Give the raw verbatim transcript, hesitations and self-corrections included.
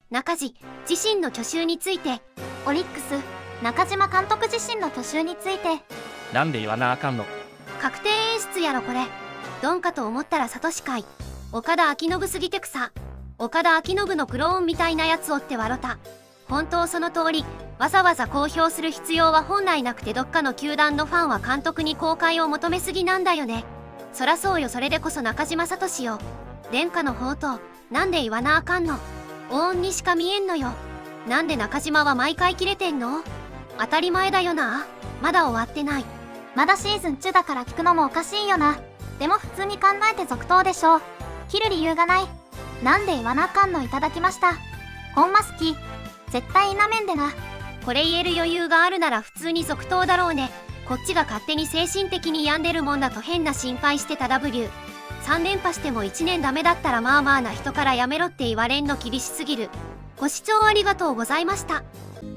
中地自身の去就について。 オリックス中島監督自身の去就について。 なんで言わなあかんの。 確定演出やろこれ。ドンかと思ったらサトシかい。岡田彰信すぎて草。岡田彰信のクローンみたいなやつをってわろた。本当その通り。わざわざ公表する必要は本来なくて、どっかの球団のファンは監督に公開を求めすぎなんだよね。そらそうよ。それでこそ中島聡よ。殿下の宝刀なんで言わなあかんの。往々にしか見えんのよ。なんで中島は毎回切れてんの。当たり前だよな。まだ終わってない。 まだシーズン中だから聞くのもおかしいよな。でも普通に考えて続投でしょ。切る理由がない。なんで言わなあかんの。いただきました。ほんま好き。絶対なめんでな。 これ言える余裕があるなら普通に続投だろうね。こっちが勝手に精神的に病んでるもんだと変な心配してた ダブリューさん 連覇してもいちねんダメだったらまあまあな人からやめろって言われんの厳しすぎる。ご視聴ありがとうございました。